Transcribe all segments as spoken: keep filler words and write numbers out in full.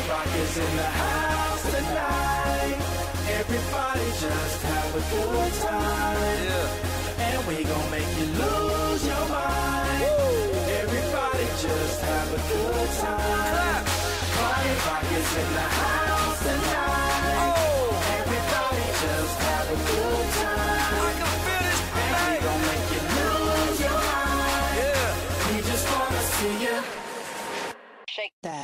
Rock is in the house tonight. Everybody just have a good time. Yeah. And we gon' make you lose your mind. Woo. Everybody just have a good time. Party Rock is in the house tonight. Oh. Everybody just have a good time. I can feel this and we gon' make you lose your mind. Yeah. We just wanna see you shake that.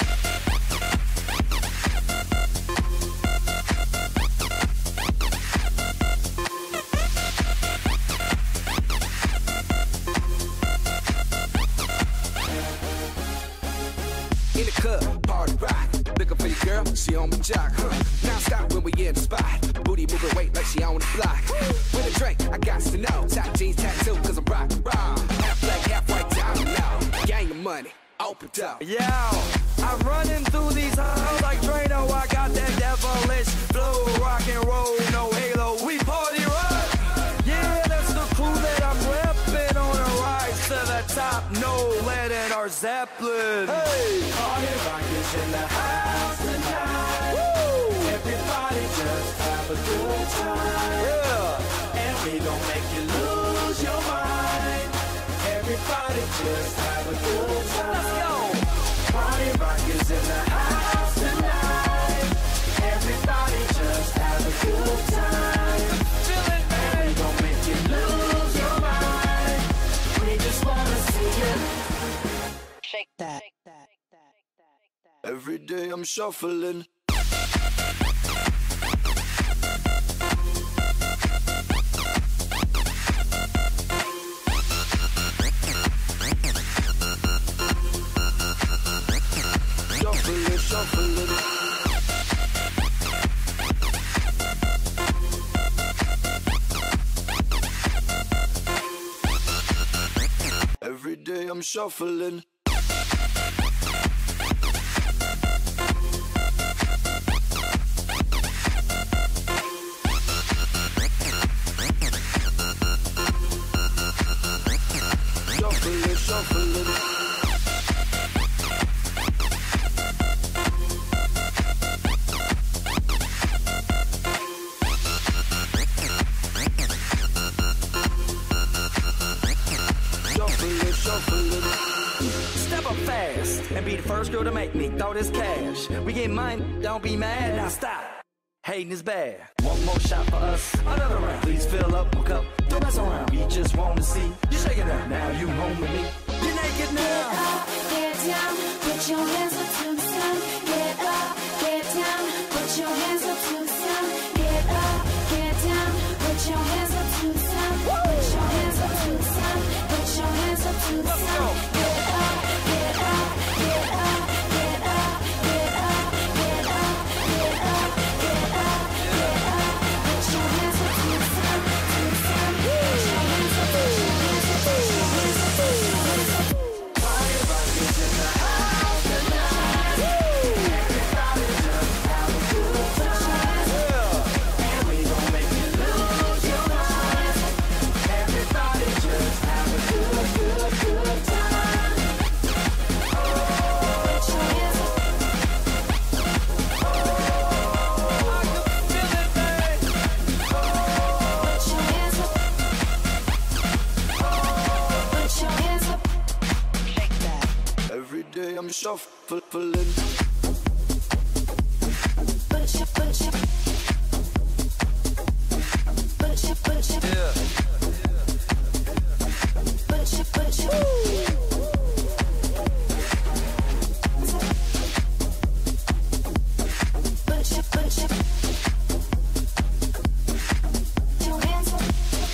In the club, party rock. Looking for your girl, she on my jock, huh? Now stop when we in the spot. Booty moving weight like she on the block. With a drink, I got to know. Top jeans tattoo, cause I'm rock and roll. Half black, half white, down now. Gang of money, open up. Yo, I'm running through these halls like Drano. I got that devilish flow, rock and roll, no halo. We party rock. Yeah, that's the crew that I'm repping on a rise to the top. No lead in our Zeppelin. Hey, Party Rock is in the house tonight. Woo! Everybody just have a good time. Yeah, and we gon' make you lose your mind. Everybody just have a good time. let's go. Party Rock is in the house tonight. Everybody just have a good time. Feel it, And we gon' make you lose your mind. We just wanna see you Shake that. Every day I'm shuffling. Shuffling, shuffling. Every day I'm shuffling. Shuffling, shuffling. Shuffling, shuffling. Step up fast and be the first girl to make me throw this cash. We get mine, don't be mad, now stop. Hating is bad. One more shot for us, another round. Please fill up my cup, don't mess around. We just wanna see you shake it out. Now you home with me. You're naked now. Get up, get down, put your hands up to the sun. Get up, get down, put your hands up to the sun. Get up, get down, put your hands up to the sun. Put your hands up to the sun. Put your hands up to the sun. Get up, get up, get up, get up, get up, get up, get up, get up, get up. Put your hands up to the sun, to the sun. Put your hands up, put your hands up, put your hands up, put your hands up. Party Rock is in the house tonight. Everybody just have a good time. And we gon' make you lose your mind. Everybody just have a good, good, good time. Put your hands up. Put your hands up. Put your hands up. Shake that. Every day I'm shuffling. Put your, put your, put your, put your, Yeah. put your, put your. Put your, put your. Your hands up.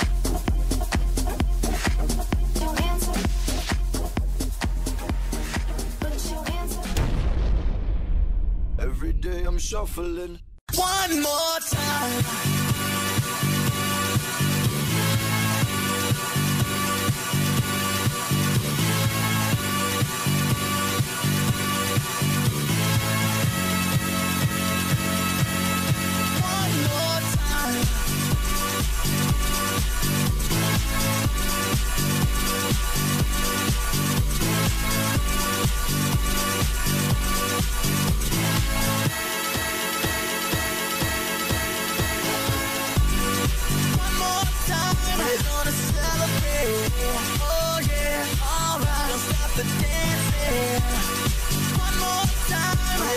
Your hands up. Put your hands up. Every day I'm shuffling. One more time. One more time.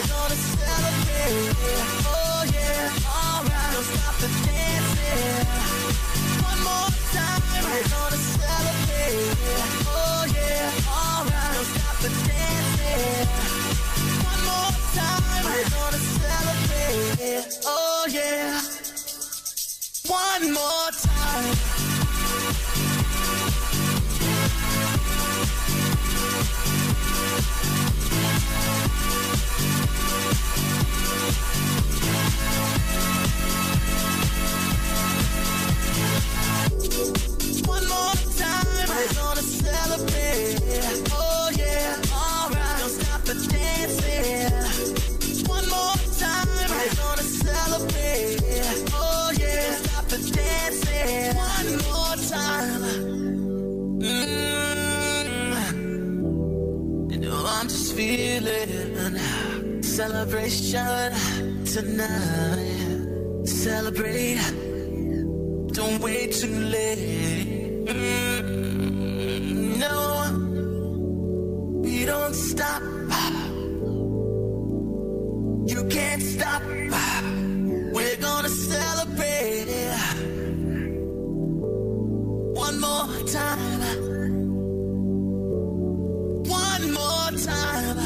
we're gonna celebrate. Oh yeah, alright, don't stop the dancing. One more time, we're gonna celebrate. Oh yeah, alright, don't stop the dancing. One more time, we're gonna celebrate. Oh yeah, one more time. One more time, we're gonna celebrate. Oh yeah, alright, don't stop the dancing. One more time, we're gonna celebrate. Oh yeah, stop the dancing. One more time. Mm-hmm. You know I'm just feeling celebration tonight. Celebrate. Don't wait too late. Mm, no, we don't stop. You can't stop. We're gonna celebrate. One more time. One more time.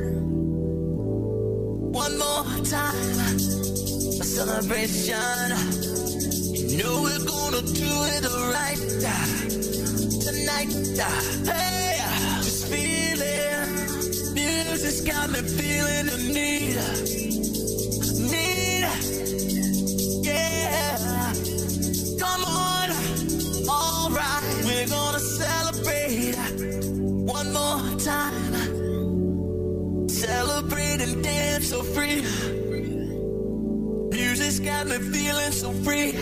One more time. A celebration. You know we're gonna do it right tonight. Hey, just feeling. Music's got me feeling the need. Need. Yeah. Come on. All right. We're gonna celebrate one more time. Celebrate and dance so free. Music's got me feeling so free.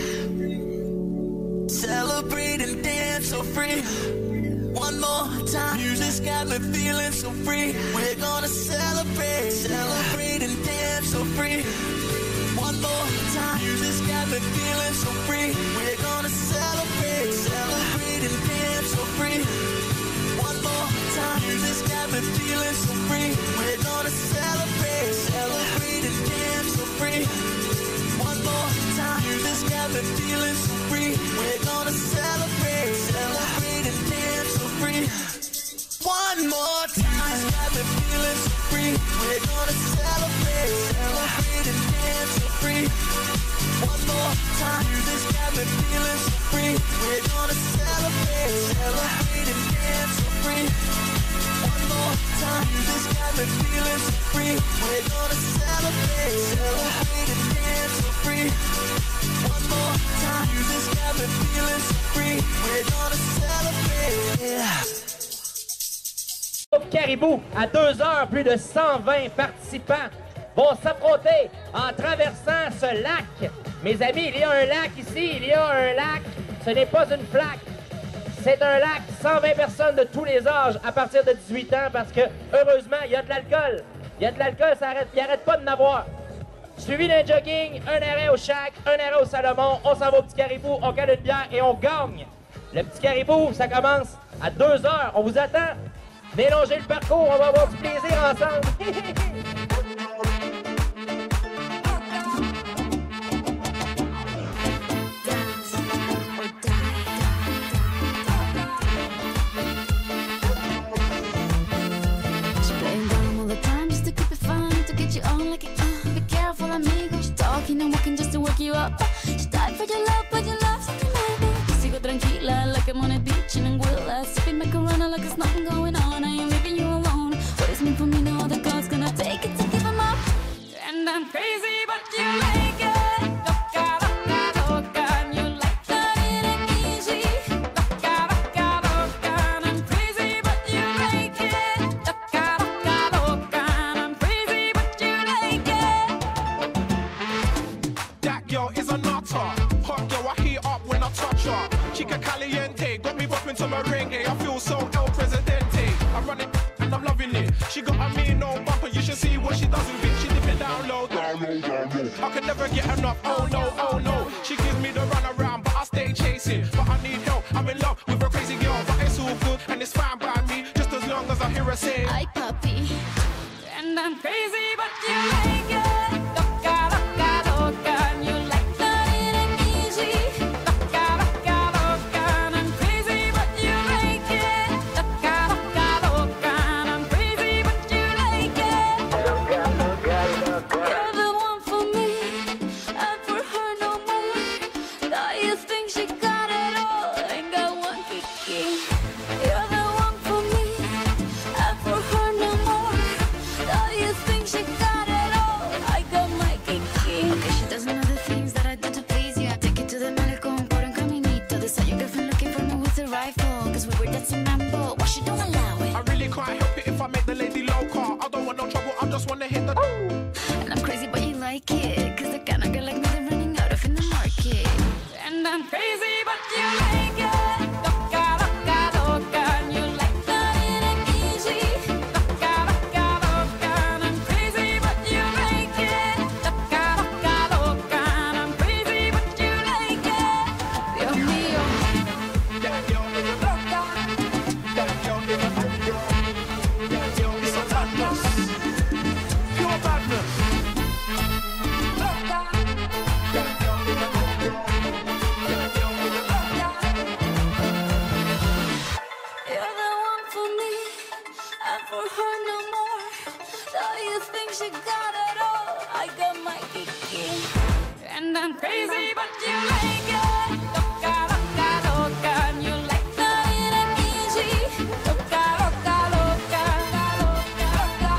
Celebrate and dance so free. One more time. Music's got me feeling so free. We're gonna celebrate. Celebrate and dance so free. One more time. Music's got me feeling so free. We're gonna celebrate. Celebrate and dance so free. One more time. Music's got me feeling so free. We're gonna celebrate. Celebrate and dance so free. One more time. Music's got me feeling so free. We're gonna celebrate. Celebrate and dance so free. One more time. Music's got me feeling so free. We're gonna celebrate. Celebrate and dance so free. One more time. Music's got me feeling so free. We're gonna celebrate. Celebrate and dance so free. One more time. Music's got me feeling so free. We're gonna celebrate. Celebrate and dance so free. One more time. Music's got me feeling so free. We're gonna celebrate. Caribou, à deux heures, plus de cent vingt participants vont s'affronter en traversant ce lac. Mes amis, il y a un lac ici, il y a un lac. Ce n'est pas une flaque. C'est un lac, cent vingt personnes de tous les âges à partir de dix-huit ans parce que, heureusement, il y a de l'alcool. Il y a de l'alcool, ça arrête, il n'arrête pas de n'avoir. Suivi d'un jogging, un arrêt au Shack, un arrêt au Salomon, on s'en va au Petit Caribou, on cale une bière et on gagne. Le Petit Caribou, ça commence à deux heures. On vous attend. Mélangez le parcours, on va avoir du plaisir ensemble. Talking and walking just to work you up. She died for your love, but your love's something like that. Sigo tranquila, like I'm on a beach in Anguilla. Sipping macarona like there's nothing going on. I ain't leaving you alone. What is meant for me, no other God's gonna take it to give him up. And I'm crazy, but you like it. Chica caliente, got me bopping to merengue. I feel so El Presidente. I run it and I'm loving it. She got a mean no bumper, you should see what she does with it. She dip it down low, down low, down low. I can never get enough, oh no, oh no. She gives me the run around, but I stay chasing. But I need help, I'm in love with a crazy girl. But it's all good and it's fine by me, just as long as I hear her say, Ay papi, and I'm crazy. crazy, but you like it. Loca, loca, loca, and you like loving it easy. Loca, loca, loca, and I'm crazy, but you like it. Loca, loca, loca, and I'm crazy, but you like it. Loca, loca, loca. You're the one for me, and for her no more. Now you think she got it all, ain't got one kiki. You're the one for me, and for her no more. Now you think she got it all, I got my kiki. Okay, she does know the things that I do to please you. I take it to the malecón por un caminito. This how your girlfriend looking for me with a rifle. Cause we were dancing mambo, why she don't allow it? I really can't help it if I make the lady loca. I don't want no trouble, I just wanna hit the. And I'm crazy, but you like it. Cause the kind of girl like me they're running out of in the market. And I'm crazy, but you like it. Loca, loca, loca, and you like loving it easy. Loca, loca, loca, and I'm crazy, but you like it. Loca, loca, loca, and I'm crazy, but you like it. Dios mío. That girl is a loca. That girl is a loca. That girl is a badness. Pure badness. Loca. That girl is a loca. That girl is a loca. You're the one for me, and for her no more. Now you think she got it all, I got my kiki. And I'm crazy, but you like it. Loca, loca, loca, and you like loving it easy. Loca, loca, loca, loca, loca,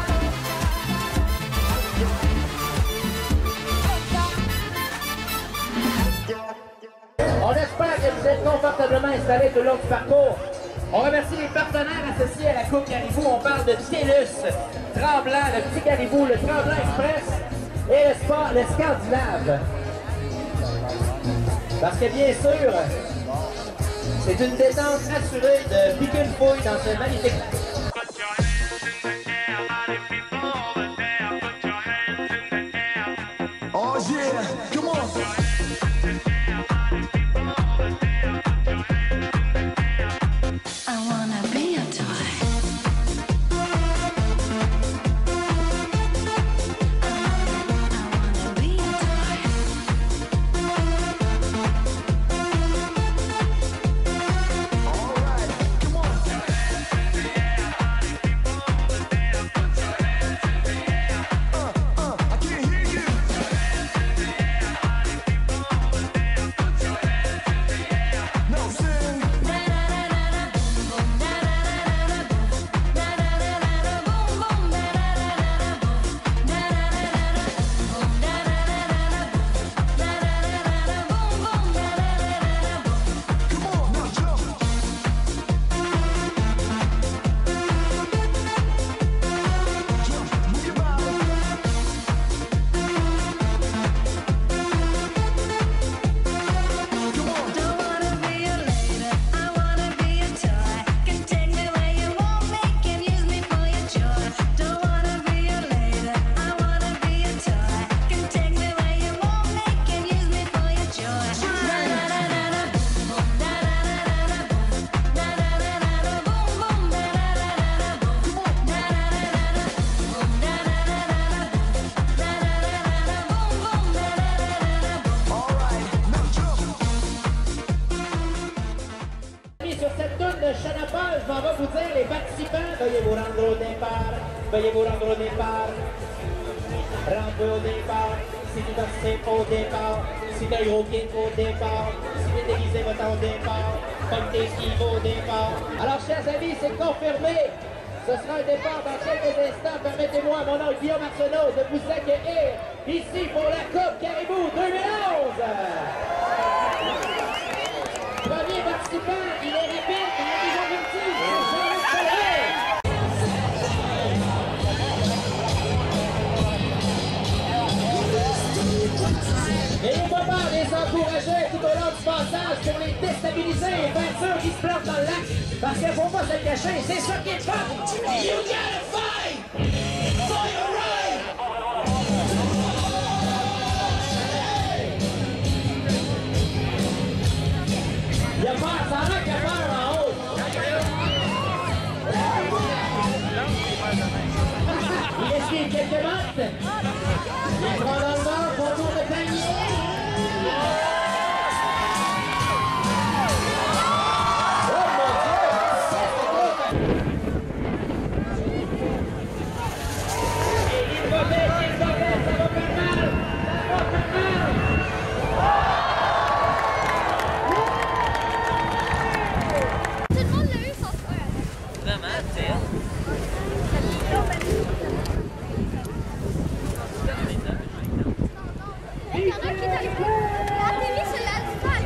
On espère que vous êtes confortablement installés tout le long du parcours. On remercie les partenaires associés à la Coupe Caribou. On parle de TELUS, Tremblant, le Petit Caribou, le Tremblant Express et le Sport, le Scandinave. Parce que bien sûr, c'est une détente assurée de piquer une fouille dans ce magnifique... Oh yeah, come on. I wanna be a toy. I wanna be a toy. I can't hear you. No, sing. Come on, now jump. Jump, move your body. Come on. Don't wanna be a lady, I wanna be a toy. Can take me where you want me, can use me for your joy. Don't wanna be a lady, I wanna be a toy. Can take me where you want me, can use me for your joy. Da da da da da, boom da da da da da, boom da da da da da, boom boom da da da da da, boom da da da da da, boom da da da da da, boom da da da da da, boom boom da da da da da, boom. All right, now jump. Sur cette toune de Chanapal, je m'en vais vous dire, les participants, veuillez vous rendre au départ, veuillez vous rendre au départ, rendre au départ, si tu participes au départ, si t'as eu aucun au départ, si t'es déguisé, va au départ, comme t'es ski au départ. Alors, chers amis, c'est confirmé, ce sera un départ dans quelques instants. Permettez-moi, mon nom est Guillaume Arsenault, de vous accueillir ici pour la Coupe Caribou deux mille onze. Premier participant, il est rapide, il est déjà parti, c'est Jean-Luc Pellerin. N'ayez pas peur de les encourager tout au long du passage pour les déstabiliser et faire sûr qu'ils se plantent dans le lac. Parce qu'il ne faut pas se le cacher, c'est ça qui est fun. You gotta fight for your right. Il y a peur, ça a l'air qu'il y a peur en haut. Il esquive quelques mètres. note. Les trois Normands font tour de panier. Oh mon Dieu! Et il va vite, il va vite, ça va faire mal! Ça va faire mal! Tout le monde l'a eu sans frère. Vraiment, c'est elle. Il y en a qui t'a eu. La télé, c'est l'Alsphalt.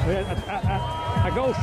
Oui, à, à, à, à gauche.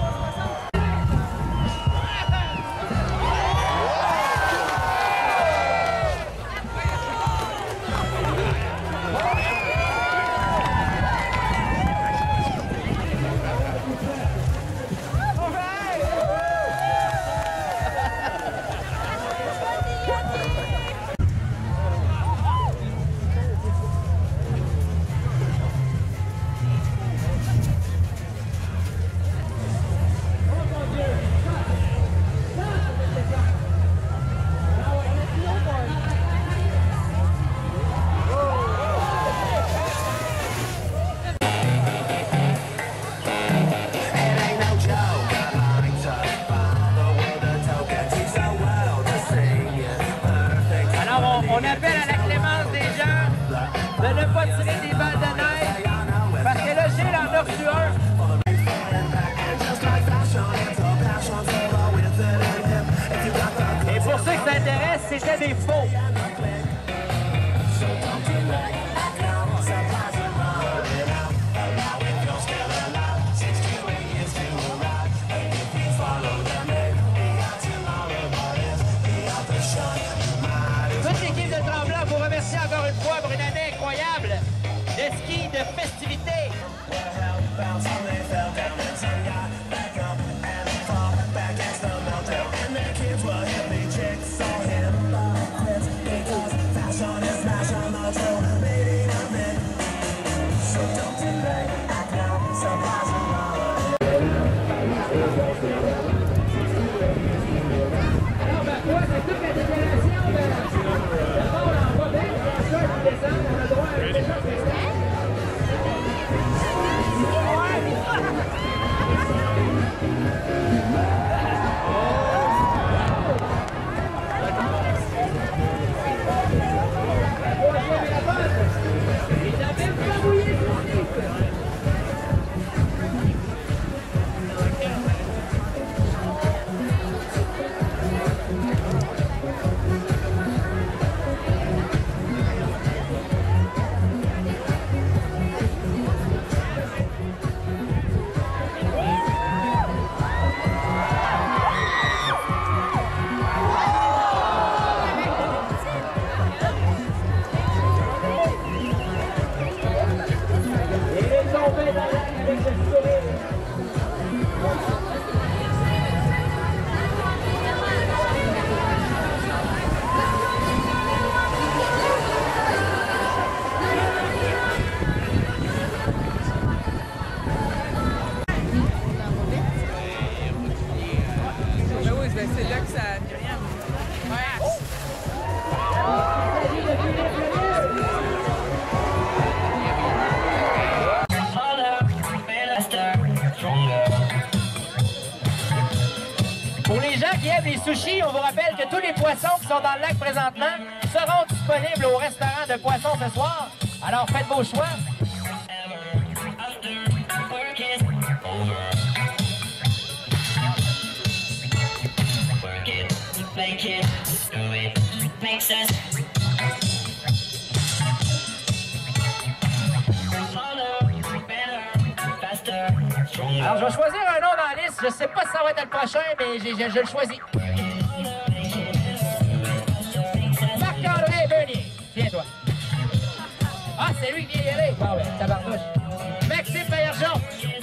On appelle à la clémence des gens de ne pas tirer des balles de neige parce que là, j'ai l'en a reçu un. Et pour ceux qui s'intéressent, c'était des faux. Encore une fois pour une année incroyable de ski, de festivités. Alors, ma foi, c'est toute la déclaration de d'abord en bas bien, et ensuite, on descend, on a droit à un méchant spectacle. La troisième est la bonne. Il n'a même pas mouillé son slip. C'est là que ça dit rien. Pour les gens qui aiment les sushis, on vous rappelle que tous les poissons qui sont dans le lac présentement seront disponibles au restaurant de poissons ce soir. Alors faites vos choix. Alors, je vais choisir un nom dans la liste. Je sais pas si ça va être le prochain, mais je, je, je le choisis. Marc-André Bernier. Viens-toi. Ah, c'est lui qui vient y aller. Ah ouais, tabarnouche. Maxime Bergeon.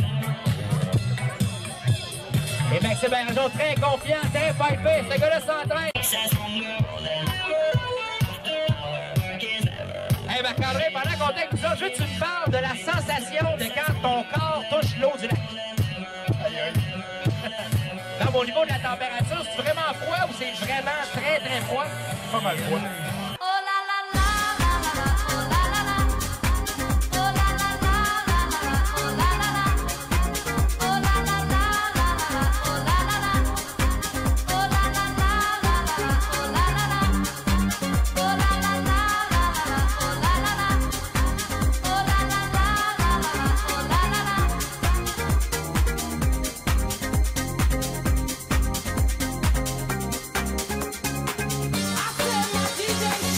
Et Maxime Bergeon, très confiant, très pipé. Ce gars-là s'entraîne. Hey Marc-André, pendant qu'on est avec nous autres, je veux que tu me parles de la sensation de quand ton corps touche l'eau du lac. Donc, au niveau de la température, c'est vraiment froid ou c'est vraiment très, très froid? Pas mal froid. D J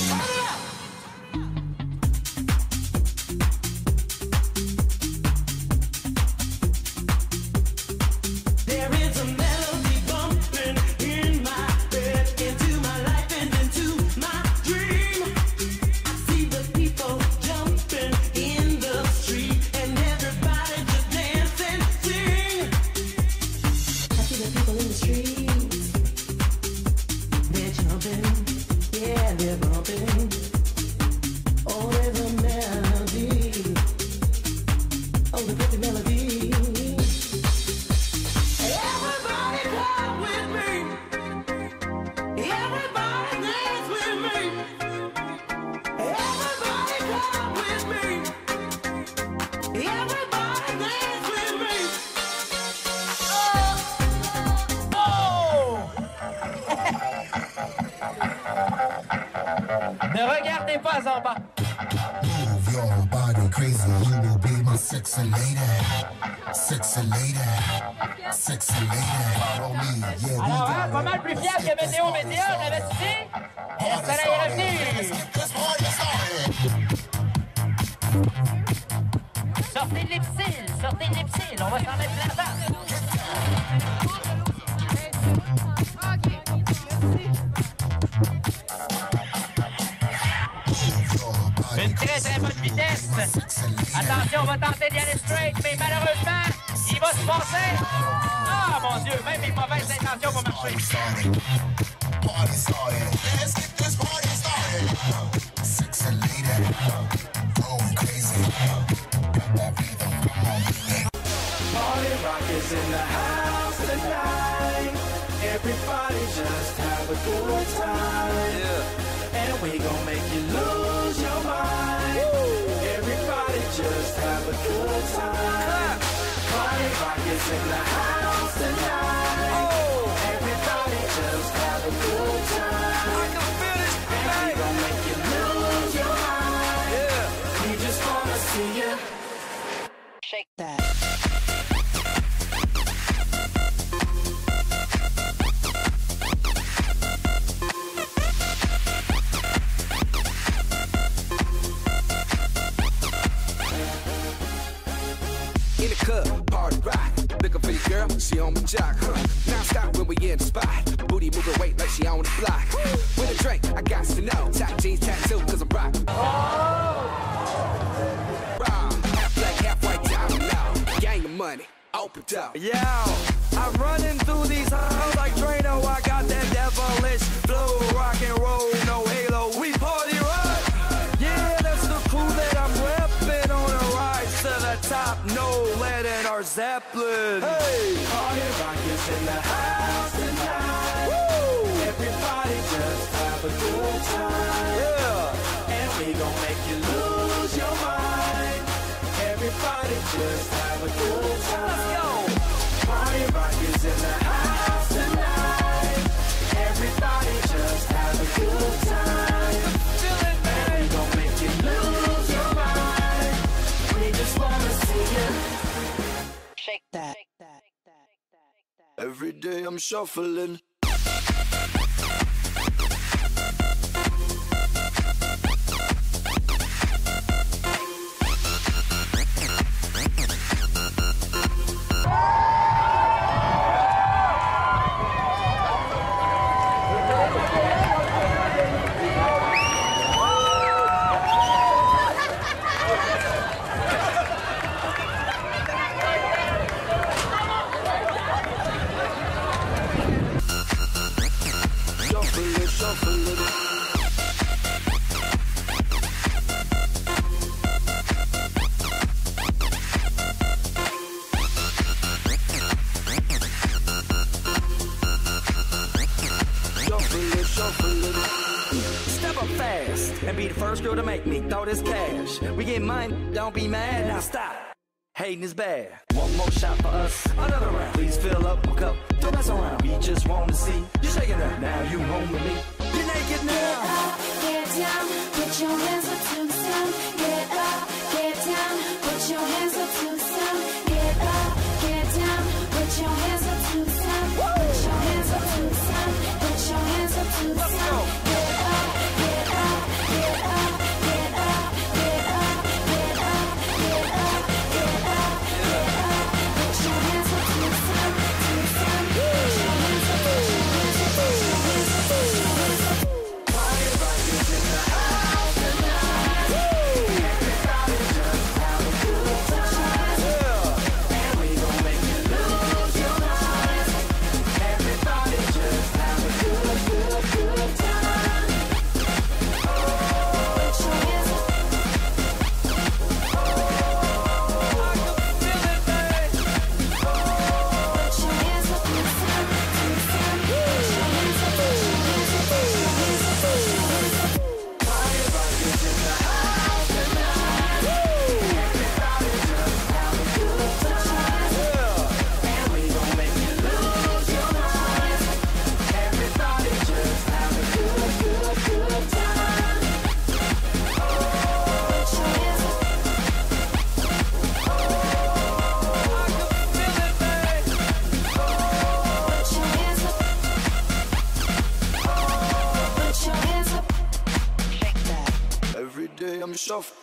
n'est pas en bas. Move your body crazy, you will be my sexy lady. Sexy lady. Sexy lady. Follow me, yeah, we Alors, hein, go. pas mal plus fiable que Météo Météo, on avait dit. Et le soleil est revenu. Sortez de l'Ipsil, sortez de l'Ipsil, on va s'en mettre plein dedans. Une très très bonne vitesse. Attention, on va tenter d'y aller straight, mais malheureusement, il va se passer. Ah, mon Dieu, même les mauvaises intentions vont marcher. Party started. Let's get this party started. Sexy lady. Going crazy. Got that rhythm, come on, baby. Party rock is in the house tonight. Everybody just have a good time. Yeah. And we gon' make you lose your mind. Woo. Everybody just have a good time. Party rock is in the house tonight. Oh. Everybody just have a good time. I can feel it. And we gon' make you lose your mind. Yeah. We just wanna see you Shake that. In the club, party rock. Looking for your girl, she on my jock. Huh. Now stop when we in the spot. Booty moving weight like she on the block. With a drink, I got to know. Top jeans tattoo, cause I'm rock. Raw, half black, half white, diamond now. Gang of money, open up. Yeah, I'm running through these halls like Drano. I got that devilish flow, rock and roll, no halo. We party rock. Yeah, that's the crew that I'm repping on a rise to the top. No lead in our Zeppelin. Hey, Party rock is in the house tonight. Woo! Everybody just have a good time. yeah. And we gon' make you lose your mind. Everybody just have a good time. Let's go. Party rock is in the house tonight. Everybody just have a good time. And we gon' make you lose your mind. We just wanna see you Shake that. Every day I'm shuffling. Shuffling, shuffling. Shuffling, shuffling. Step up fast and be the first girl to make me throw this cash. We get mine, don't be mad. Now stop. Hating is bad. One more shot for us, another round. Please fill up my cup, don't mess around. We just want to see you shaking up. Now you home with me. You're naked now. Get down, put your hands up to the sun. Get up, get down, put your hands up to the sun. Get up, get down, put your hands up to the sun. Put your hands up to the sun. Put your hands up to the sun. Get up, get up, get up, get up, get up, get up, get up, get up, get up. Put your hands up to the sun, to the sun. Put your hands up, put your hands up, put your hands up, put your hands up. Party rock is in the house tonight.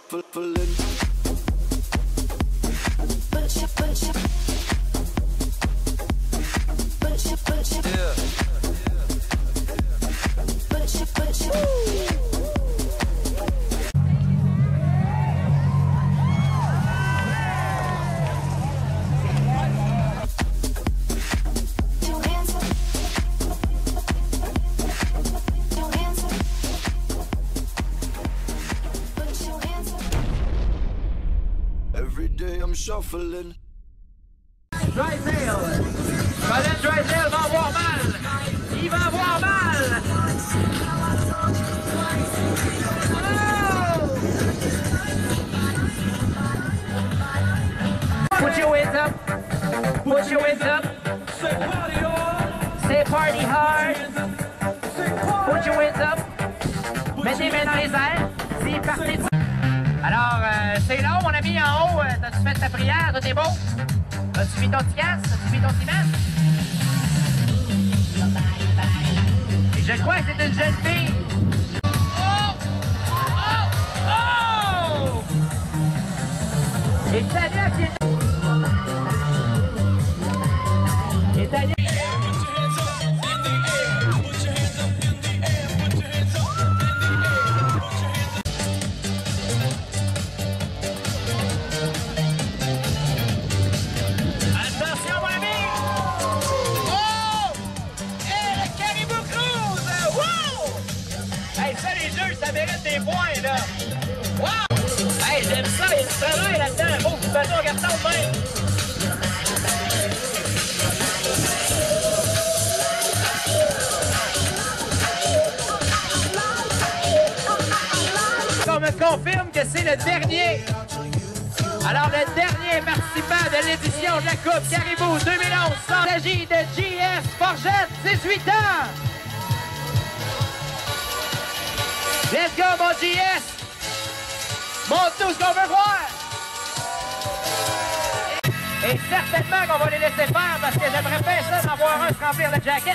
shuffling. Yeah. Every day I'm shuffling. Drysdale. Colin Drysdale va avoir mal. Il va avoir mal. Oh! Put your hands up. Put your hands up. Say party hard. Put your hands up. Mettez les mains dans les airs. C'est parti. Alors, euh, c'est long, mon ami, en haut. Euh, T'as-tu fait ta prière? Tout est beau? As-tu mis ton petit casque? As-tu mis ton petit masque? Et je crois que c'est une jeune fille. Oh! Oh! Oh! Et Tania qui est... Et Tania... Ça mérite des points, là! Wow! Hey, j'aime ça, il y a du travail là-dedans! Bon, petit bateau, regarde ça de même! On me confirme que c'est le dernier! Alors, le dernier participant de l'édition de la Coupe Caribou deux mille onze, il s'agit de J S Forgette, dix-huit ans! Let's go, mon J S! Montre-nous ce qu'on veut voir! Et certainement qu'on va les laisser faire parce que j'aimerais bien ça d'en voir un se remplir de jacket.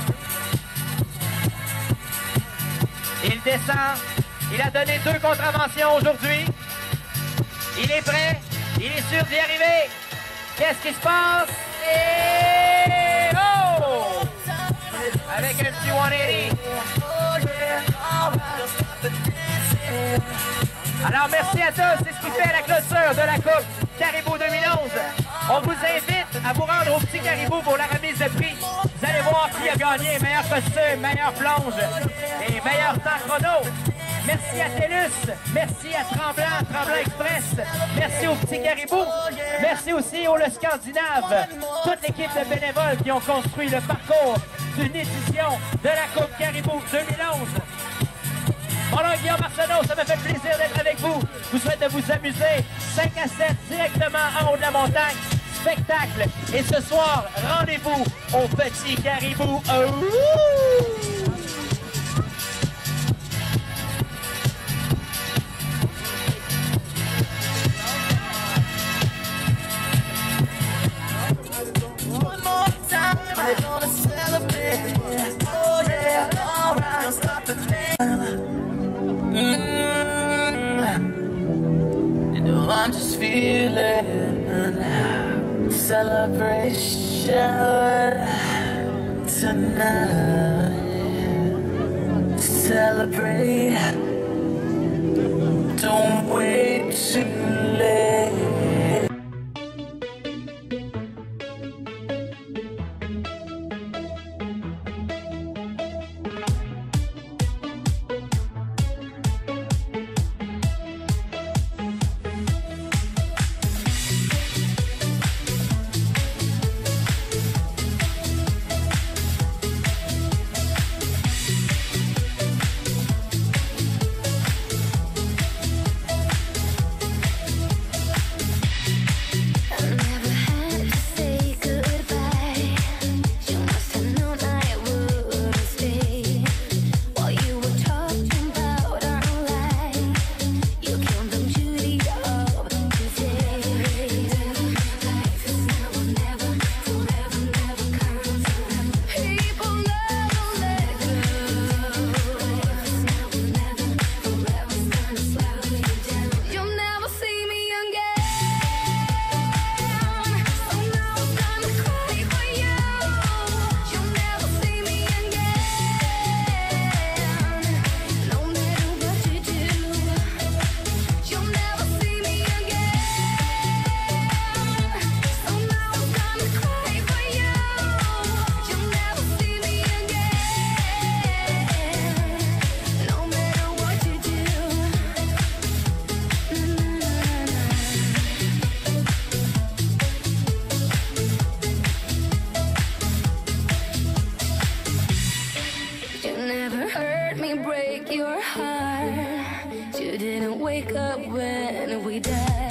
Il descend. Il a donné deux contraventions aujourd'hui. Il est prêt. Il est sûr d'y arriver. Qu'est-ce qui se passe? Et... Oh! Avec un petit cent quatre-vingts. Alors, merci à tous. C'est ce qui fait la clôture de la Coupe Caribou deux mille onze. On vous invite à vous rendre au Petit Caribou pour la remise de prix. Vous allez voir qui a gagné meilleur costume, meilleure plonge et meilleur temps chrono. Merci à TELUS, merci à Tremblant, Tremblant Express, merci au Petit Caribou, merci aussi au Le Scandinave, toute l'équipe de bénévoles qui ont construit le parcours d'une édition de la Coupe Caribou deux mille onze. Mon nom est Guillaume Arsenault, ça me fait plaisir d'être avec vous. Je vous souhaite de vous amuser. cinq à sept directement en haut de la montagne. Spectacle. Et ce soir, rendez-vous au Petit Caribou. Oh! One more time, we're gonna celebrate. Oh yeah, all right, stop the thing. Mm-hmm. You know, I'm just feeling celebration tonight. Celebrate. Don't wait too late. we die.